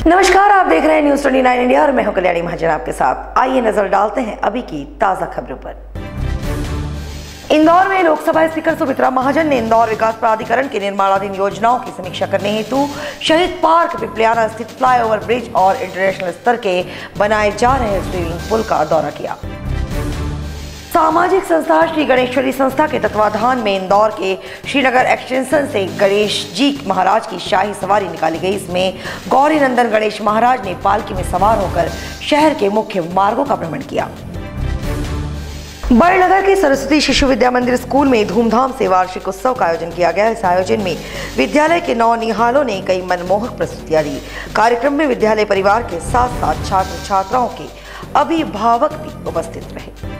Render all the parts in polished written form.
नमस्कार, आप देख रहे हैं न्यूज़ 29 इंडिया और मैं हूं कल्याणी महाजन आपके साथ। आइए नजर डालते हैं अभी की ताजा खबरों पर। इंदौर में लोकसभा स्पीकर सुमित्रा महाजन ने इंदौर विकास प्राधिकरण के निर्माणाधीन योजनाओं की समीक्षा करने हेतु शहीद पार्क पिपलियाना स्थित फ्लाईओवर ब्रिज और इंटरनेशनल स्तर के बनाए जा रहे स्विमिंग पूल का दौरा किया। सामाजिक संस्था श्री गणेश्वरी संस्था के तत्वाधान में इंदौर के श्रीनगर एक्सटेंशन से गणेश जी महाराज की शाही सवारी निकाली गई। इसमें गौरी नंदन गणेश महाराज ने पालकी में सवार होकर शहर के मुख्य मार्गों का भ्रमण किया। बड़नगर के सरस्वती शिशु विद्या मंदिर स्कूल में धूमधाम से वार्षिक उत्सव का आयोजन किया गया। इस आयोजन में विद्यालय के नौनिहालों ने कई मनमोहक प्रस्तुतियां दी। कार्यक्रम में विद्यालय परिवार के साथ साथ छात्र छात्राओं के अभिभावक भी उपस्थित रहे।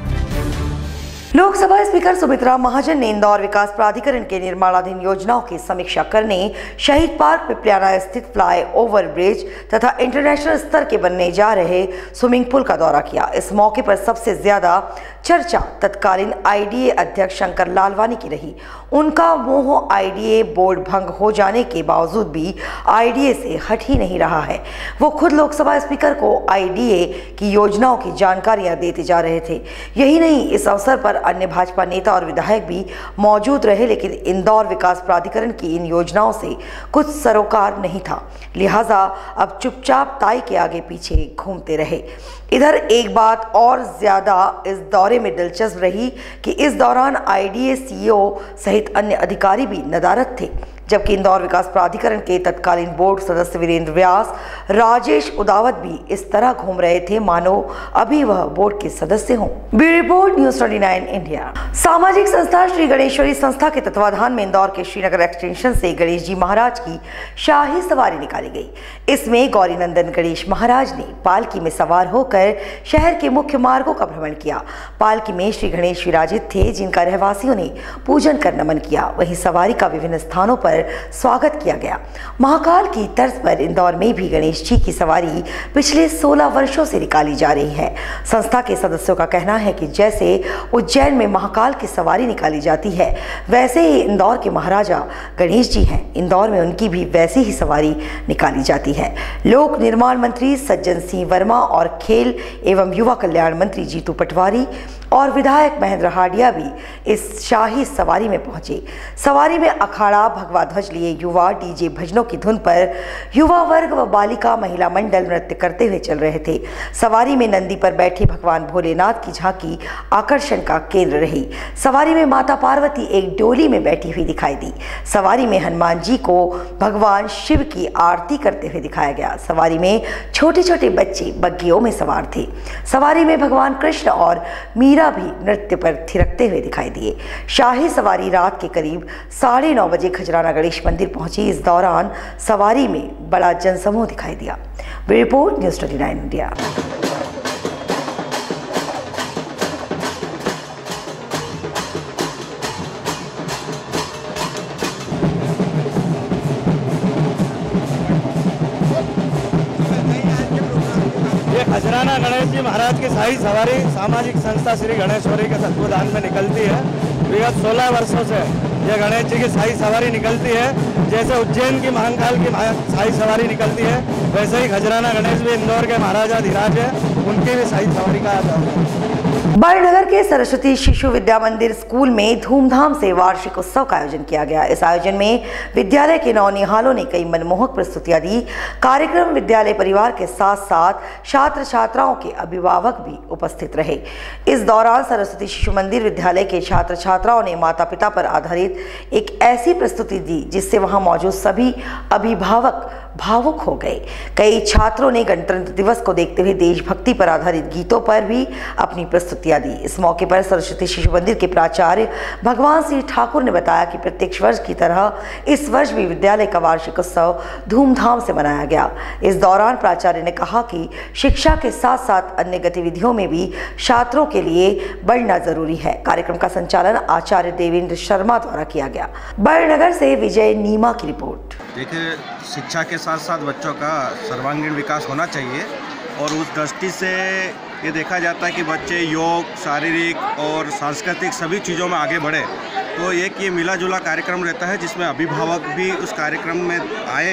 लोकसभा स्पीकर सुमित्रा महाजन ने इंदौर विकास प्राधिकरण के निर्माणाधीन योजनाओं की समीक्षा करने शहीद पार्क पिपलियाना स्थित फ्लाई ओवर ब्रिज तथा इंटरनेशनल स्तर के बनने जा रहे स्विमिंग पूल का दौरा किया। इस मौके पर सबसे ज्यादा चर्चा तत्कालीन आईडीए अध्यक्ष शंकर लालवानी की रही। उनका मोह आईडीए बोर्ड भंग हो जाने के बावजूद भी आईडीए से हट ही नहीं रहा है। वो खुद लोकसभा स्पीकर को आईडीए की योजनाओं की जानकारियां देते जा रहे थे। यही नहीं, इस अवसर पर अन्य भाजपा नेता और विधायक भी मौजूद रहे, लेकिन इंदौर विकास प्राधिकरण की इन योजनाओं से कुछ सरोकार नहीं था, लिहाजा अब चुपचाप ताई के आगे पीछे घूमते रहे। इधर एक बात और ज्यादा इस दौरे में दिलचस्प रही कि इस दौरान आईडीए सीईओ सहित अन्य अधिकारी भी नदारद थे, जबकि इंदौर विकास प्राधिकरण के तत्कालीन बोर्ड सदस्य वीरेंद्र व्यास, राजेश उदावत भी इस तरह घूम रहे थे मानो अभी वह बोर्ड के सदस्य हों। Bureau report news 29 India. सामाजिक संस्था श्री गणेश्वरी संस्था के तत्वाधान में इंदौर के श्रीनगर एक्सटेंशन से गणेश जी महाराज की शाही सवारी निकाली गई। इसमें गौरी नंदन गणेश महाराज ने पालकी में सवार होकर शहर के मुख्य मार्गों का भ्रमण किया। पालकी में श्री गणेश विराजित थे, जिनका रहवासियों ने पूजन कर नमन किया। वहीं सवारी का विभिन्न स्थानों पर स्वागत किया गया। महाकाल की तर्ज पर इंदौर में भी गणेश जी की सवारी पिछले 16 वर्षों से निकाली जा रही है। संस्था के सदस्यों का कहना है कि जैसे उज्जैन में महाकाल की सवारी निकाली जाती है, वैसे ही इंदौर के महाराजा गणेश जी हैं, इंदौर में उनकी भी वैसी ही सवारी निकाली जाती है। लोक निर्माण मंत्री सज्जन सिंह वर्मा और खेल एवं युवा कल्याण मंत्री जीतू पटवारी और विधायक महेंद्र हाडिया भी इस शाही सवारी में पहुंचे। सवारी में अखाड़ा भगवा ध्वज लिए युवा डीजे भजनों की धुन पर युवा वर्ग व बालिका महिला मंडल नृत्य करते हुए चल रहे थे। सवारी में नंदी पर बैठे भगवान भोलेनाथ की झांकी आकर्षण का केंद्र रही। सवारी में माता पार्वती एक डोली में बैठी हुई दिखाई दी। सवारी में हनुमान जी को भगवान शिव की आरती करते हुए दिखाया गया। सवारी में छोटे छोटे बच्चे बग्गियों में सवार थे। सवारी में भगवान कृष्ण और मीरा भी नृत्य पर थिरकते हुए दिखाई दिए। शाही सवारी रात के करीब 9:30 बजे खजराना गणेश मंदिर पहुंची। इस दौरान सवारी में बड़ा जनसमूह दिखाई दिया। Report news 29 India. Khajrana Ganesh ji Maharaj की शाही सवारी सामाजिक संस्था श्री गणेश्वरी के तत्वाधान में निकलती है। विगत 16 वर्षों से यह गणेश जी की शाही सवारी निकलती है। जैसे उज्जैन की महाकाल की शाही सवारी निकलती है, वैसे ही खजराना गणेश भी इंदौर के महाराजा धीराज है, उनकी भी शाही सवारी का बड़नगर के सरस्वती शिशु विद्या मंदिर स्कूल में धूमधाम से वार्षिक उत्सव का आयोजन किया गया। इस आयोजन में विद्यालय के नौनिहालों ने कई मनमोहक प्रस्तुतियां दी। कार्यक्रम विद्यालय परिवार के साथ साथ छात्र छात्राओं के अभिभावक भी उपस्थित रहे। इस दौरान सरस्वती शिशु मंदिर विद्यालय के छात्र छात्राओं ने माता पिता पर आधारित एक ऐसी प्रस्तुति दी जिससे वहां मौजूद सभी अभिभावक भावुक हो गए। कई छात्रों ने गणतंत्र दिवस को देखते हुए देशभक्ति पर आधारित गीतों पर भी अपनी प्रस्तुतियां दी। इस मौके पर सरस्वती शिशु मंदिर के प्राचार्य भगवान सिंह ठाकुर ने बताया कि प्रत्येक वर्ष की तरह इस वर्ष भी विद्यालय का वार्षिक उत्सव धूमधाम से मनाया गया। इस दौरान प्राचार्य ने कहा कि शिक्षा के साथ साथ अन्य गतिविधियों में भी छात्रों के लिए बढ़ना जरूरी है। कार्यक्रम का संचालन आचार्य देवेंद्र शर्मा द्वारा किया गया। बड़नगर से विजय नीमा की रिपोर्ट। देखिए, शिक्षा के साथ साथ बच्चों का सर्वांगीण विकास होना चाहिए और उस दृष्टि से ये देखा जाता है कि बच्चे योग, शारीरिक और सांस्कृतिक सभी चीज़ों में आगे बढ़े। तो एक ये मिला जुला कार्यक्रम रहता है जिसमें अभिभावक भी उस कार्यक्रम में आए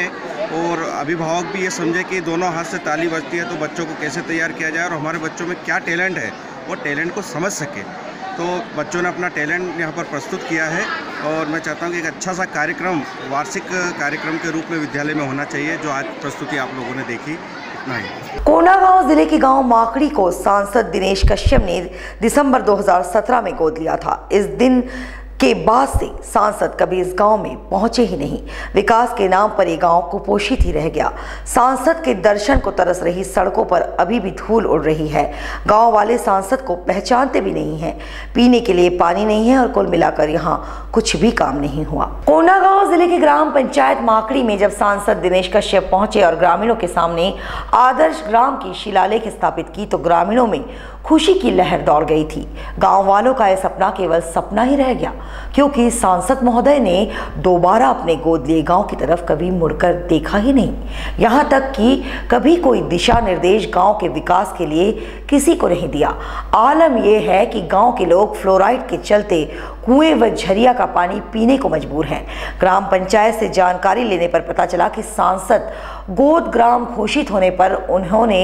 और अभिभावक भी ये समझे कि दोनों हाथ से ताली बजती है, तो बच्चों को कैसे तैयार किया जाए और हमारे बच्चों में क्या टैलेंट है वो टैलेंट को समझ सके। तो बच्चों ने अपना टैलेंट यहाँ पर प्रस्तुत किया है और मैं चाहता हूँ कि एक अच्छा सा कार्यक्रम वार्षिक कार्यक्रम के रूप में विद्यालय में होना चाहिए। जो आज प्रस्तुति आप लोगों ने देखी, इतना ही। कोंडागांव जिले के गांव माकड़ी को सांसद दिनेश कश्यप ने दिसंबर 2017 में गोद लिया था। इस दिन के बाद से सांसद कभी इस गांव में पहुंचे ही नहीं। विकास के नाम पर ये गांव कुपोषित ही रह गया। सांसद के दर्शन को तरस रही सड़कों पर अभी भी धूल उड़ रही है। गांव वाले सांसद को पहचानते भी नहीं हैं। पीने के लिए पानी नहीं है और कुल मिलाकर यहां कुछ भी काम नहीं हुआ। कोंडागांव जिले के ग्राम पंचायत माकड़ी में जब सांसद दिनेश कश्यप पहुंचे और ग्रामीणों के सामने आदर्श ग्राम की शिलालेख स्थापित की तो ग्रामीणों में खुशी की लहर दौड़ गई थी। गांव वालों का यह सपना केवल सपना ही रह गया, क्योंकि सांसद महोदय ने दोबारा अपने गोद लिए गांव की तरफ कभी मुड़कर देखा ही नहीं। यहां तक कि कभी कोई दिशा निर्देश गांव के विकास के लिए किसी को नहीं दिया। आलम यह है कि गांव के लोग फ्लोराइड के चलते कुएं व झरिया का पानी पीने को मजबूर हैं। ग्राम पंचायत से जानकारी लेने पर पता चला कि सांसद गोद ग्राम घोषित होने पर उन्होंने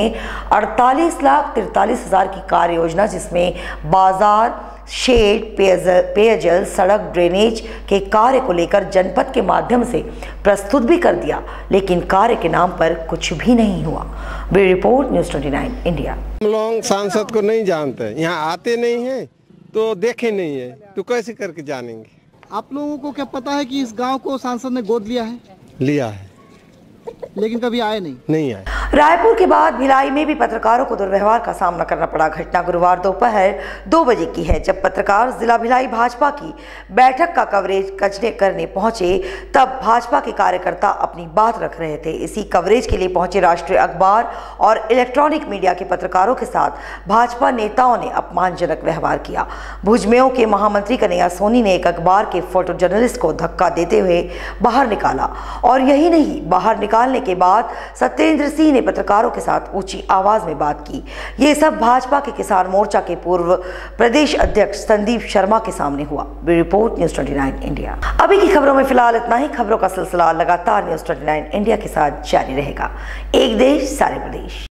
48,43,000 की कार्य योजना, जिसमें बाजार, शेड, पेयजल, सड़क, ड्रेनेज के कार्य को लेकर जनपद के माध्यम से प्रस्तुत भी कर दिया, लेकिन कार्य के नाम पर कुछ भी नहीं हुआ। Bureau report, news 29 India. हम लोग सांसद को नहीं जानते, यहाँ आते नहीं हैं तो देखे नहीं है, तो कैसे करके जानेंगे। आप लोगों को क्या पता है कि इस गांव को सांसद ने गोद लिया है? लिया है, लेकिन कभी आए नहीं आए। रायपुर के बाद भिलाई में भी पत्रकारों को दुर्व्यवहार का सामना करना पड़ा। घटना गुरुवार दोपहर 2 बजे की है, जब पत्रकार जिला भिलाई भाजपा की बैठक का कवरेज करने पहुंचे, तब भाजपा के कार्यकर्ता अपनी बात रख रहे थे। इसी कवरेज के लिए पहुंचे राष्ट्रीय अखबार और इलेक्ट्रॉनिक मीडिया के पत्रकारों के साथ भाजपा नेताओं ने अपमानजनक व्यवहार किया। भुजमेओं के महामंत्री कन्हैया सोनी ने एक अखबार के फोटो जर्नलिस्ट को धक्का देते हुए बाहर निकाला, और यही नहीं, बाहर निकालने के बाद सत्येंद्र सिंह ने पत्रकारों के साथ ऊंची आवाज में बात की। ये सब भाजपा के किसान मोर्चा के पूर्व प्रदेश अध्यक्ष संदीप शर्मा के सामने हुआ। Bureau report, news 29 India. अभी की खबरों में फिलहाल इतना ही। खबरों का सिलसिला लगातार न्यूज़ 29 इंडिया के साथ जारी रहेगा। एक देश, सारे प्रदेश।